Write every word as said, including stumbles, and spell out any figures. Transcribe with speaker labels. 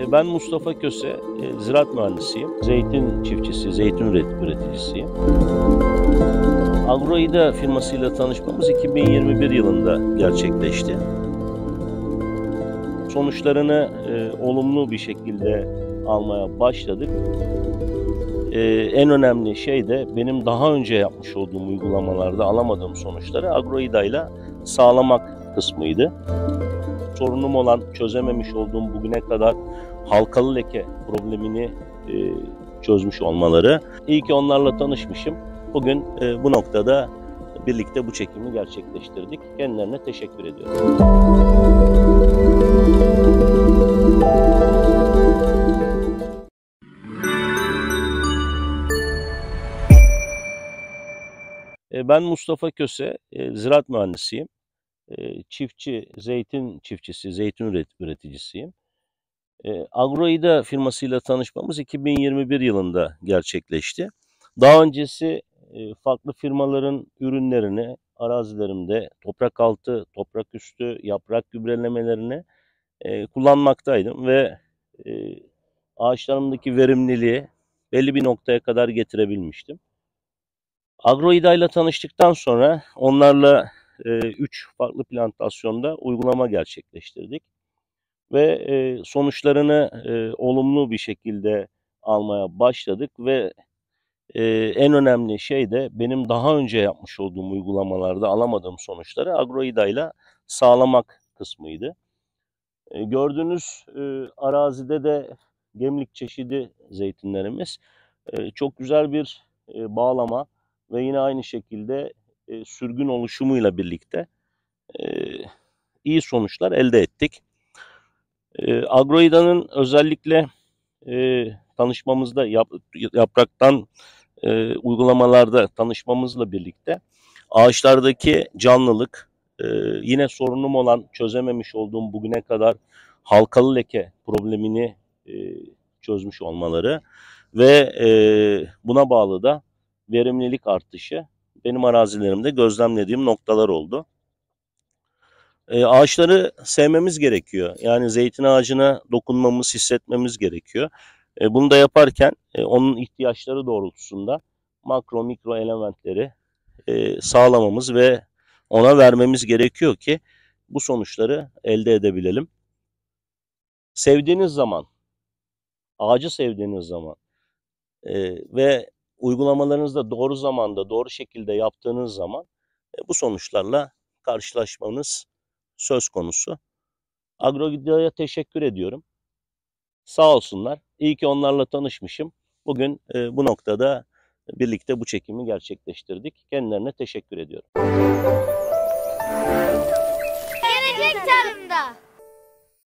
Speaker 1: E, Ben Mustafa Köse, e, ziraat mühendisiyim. Zeytin çiftçisi, zeytin üret- üreticisiyim. Agroida firmasıyla tanışmamız iki bin yirmi bir yılında gerçekleşti. Sonuçlarını e, olumlu bir şekilde almaya başladık. E, en önemli şey de benim daha önce yapmış olduğum uygulamalarda alamadığım sonuçları Agroida ile sağlamak kısmıydı. Sorunum olan, çözememiş olduğum bugüne kadar halkalı leke problemini e, çözmüş olmaları. İyi ki onlarla tanışmışım. Bugün e, bu noktada birlikte bu çekimi gerçekleştirdik. Kendilerine teşekkür ediyorum. E, Ben Mustafa Köse, e, ziraat mühendisiyim. E, Çiftçi, zeytin çiftçisi, zeytin üret- üreticisiyim. E, Agroida firmasıyla tanışmamız iki bin yirmi bir yılında gerçekleşti. Daha öncesi e, farklı firmaların ürünlerini arazilerimde toprak altı, toprak üstü, yaprak gübrelemelerini e, kullanmaktaydım ve e, ağaçlarımdaki verimliliği belli bir noktaya kadar getirebilmiştim. Agroida ile tanıştıktan sonra onlarla üç farklı plantasyonda uygulama gerçekleştirdik ve e, sonuçlarını e, olumlu bir şekilde almaya başladık ve e, en önemli şey de benim daha önce yapmış olduğum uygulamalarda alamadığım sonuçları Agroida ile sağlamak kısmıydı. E, gördüğünüz e, arazide de gemlik çeşidi zeytinlerimiz. E, çok güzel bir e, bağlama ve yine aynı şekilde e, sürgün oluşumuyla birlikte e, iyi sonuçlar elde ettik. E, Agroida'nın özellikle e, tanışmamızda yap, yapraktan e, uygulamalarda tanışmamızla birlikte ağaçlardaki canlılık, e, yine sorunum olan çözememiş olduğum bugüne kadar halkalı leke problemini e, çözmüş olmaları ve e, buna bağlı da verimlilik artışı benim arazilerimde gözlemlediğim noktalar oldu. E, ağaçları sevmemiz gerekiyor. Yani zeytin ağacına dokunmamız, hissetmemiz gerekiyor. E, bunu da yaparken e, onun ihtiyaçları doğrultusunda makro mikro elementleri e, sağlamamız ve ona vermemiz gerekiyor ki bu sonuçları elde edebilelim. Sevdiğiniz zaman, ağacı sevdiğiniz zaman e, ve uygulamalarınızda doğru zamanda, doğru şekilde yaptığınız zaman e, bu sonuçlarla karşılaşmanız söz konusu. Agrogidea'ya teşekkür ediyorum. Sağ olsunlar. İyi ki onlarla tanışmışım. Bugün e, bu noktada birlikte bu çekimi gerçekleştirdik. Kendilerine teşekkür ediyorum.